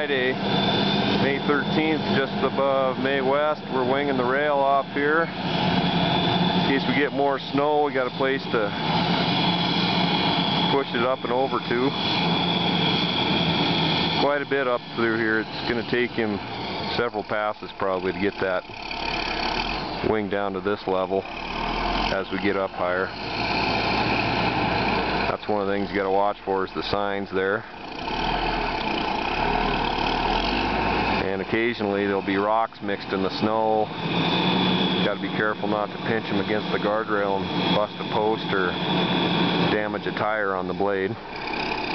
Friday, May 13th, just above May West. We're winging the rail off here. In case we get more snow, we got a place to push it up and over to. Quite a bit up through here. It's going to take him several passes probably to get that wing down to this level as we get up higher. That's one of the things you got to watch for, is the signs there. And occasionally there'll be rocks mixed in the snow. Got to be careful not to pinch them against the guardrail and bust a post or damage a tire on the blade.